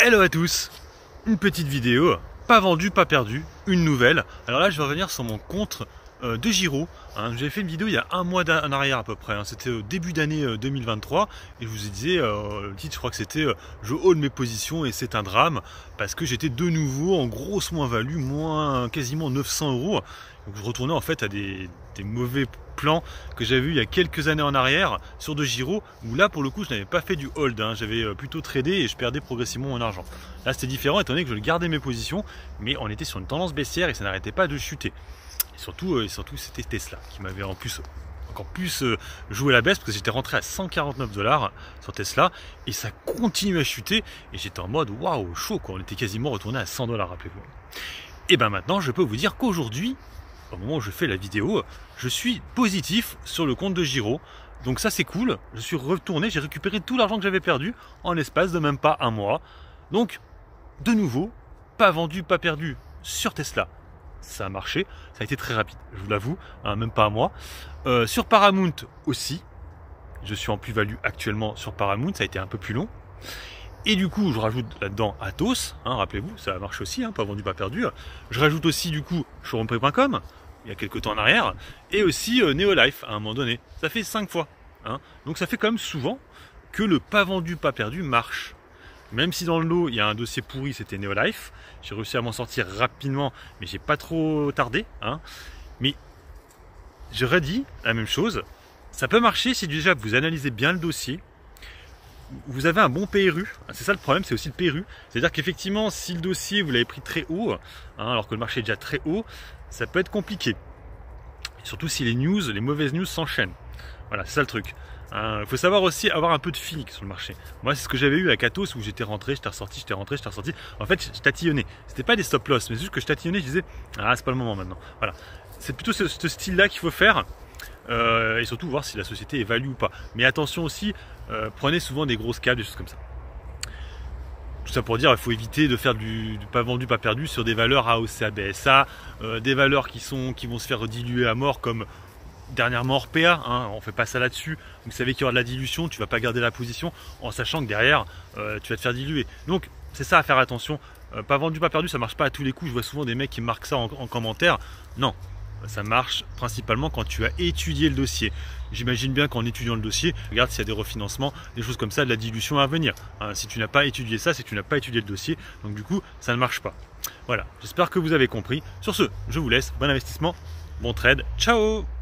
Hello à tous, une petite vidéo, pas vendu, pas perdu, une nouvelle. Alors là je vais revenir sur mon compte de Giro. J'avais fait une vidéo il y a un mois en arrière à peu près, c'était au début d'année 2023 et je vous ai dit, le titre je crois que c'était je haul mes positions et c'est un drame parce que j'étais de nouveau en grosse moins-value, quasiment 900 €. Donc je retournais en fait à des mauvais plans que j'avais vu il y a quelques années en arrière sur de Giro, où là pour le coup je n'avais pas fait du hold, j'avais plutôt tradé et je perdais progressivement mon argent. Là c'était différent étant donné que je gardais mes positions, mais on était sur une tendance baissière et ça n'arrêtait pas de chuter. Et surtout c'était Tesla qui m'avait encore plus joué la baisse, parce que j'étais rentré à 149 $ sur Tesla et ça continue à chuter et j'étais en mode waouh, chaud quoi, on était quasiment retourné à 100 $, rappelez-vous. Et ben maintenant je peux vous dire qu'aujourd'hui, au moment où je fais la vidéo, je suis positif sur le compte de Giro. Donc ça c'est cool, je suis retourné, j'ai récupéré tout l'argent que j'avais perdu en l'espace de même pas un mois. Donc de nouveau, pas vendu, pas perdu sur Tesla. Ça a marché, ça a été très rapide, je vous l'avoue, même pas un mois. Sur Paramount aussi, je suis en plus-value actuellement sur Paramount, ça a été un peu plus long. Et du coup, je rajoute là-dedans Atos, rappelez-vous, ça marche aussi, pas vendu, pas perdu. Je rajoute aussi du coup showroomprix.com, il y a quelques temps en arrière, et aussi Neolife à un moment donné. Ça fait 5 fois. Donc ça fait quand même souvent que le pas vendu, pas perdu marche. Même si dans le lot, il y a un dossier pourri, c'était Neolife. J'ai réussi à m'en sortir rapidement, mais j'ai pas trop tardé. Mais je redis la même chose. Ça peut marcher si déjà vous analysez bien le dossier. Vous avez un bon PRU, c'est ça le problème, c'est aussi le PRU. C'est-à-dire qu'effectivement, si le dossier vous l'avez pris très haut, alors que le marché est déjà très haut, ça peut être compliqué. Et surtout si les mauvaises news s'enchaînent. Voilà, c'est ça le truc. Il faut savoir aussi avoir un peu de feeling sur le marché. Moi, c'est ce que j'avais eu à Atos où j'étais rentré, j'étais ressorti, j'étais rentré, j'étais ressorti. En fait, je tatillonnais. C'était pas des stop loss, mais juste que je tatillonnais, je disais, c'est pas le moment maintenant. Voilà. C'est plutôt ce style-là qu'il faut faire. Et surtout voir si la société est value ou pas. Mais attention aussi, prenez souvent des grosses caps, des choses comme ça. Tout ça pour dire, il faut éviter de faire du pas vendu, pas perdu sur des valeurs AOC, BSA, des valeurs qui vont se faire diluer à mort comme dernièrement Orpea, on fait pas ça là-dessus. Vous savez qu'il y aura de la dilution, tu vas pas garder la position en sachant que derrière tu vas te faire diluer. Donc c'est ça à faire attention. Pas vendu, pas perdu, ça marche pas à tous les coups. Je vois souvent des mecs qui marquent ça en commentaire. Non. Ça marche principalement quand tu as étudié le dossier. J'imagine bien qu'en étudiant le dossier, regarde s'il y a des refinancements, des choses comme ça, de la dilution à venir. Si tu n'as pas étudié ça, c'est que tu n'as pas étudié le dossier. Donc du coup, ça ne marche pas. Voilà, j'espère que vous avez compris. Sur ce, je vous laisse. Bon investissement, bon trade. Ciao!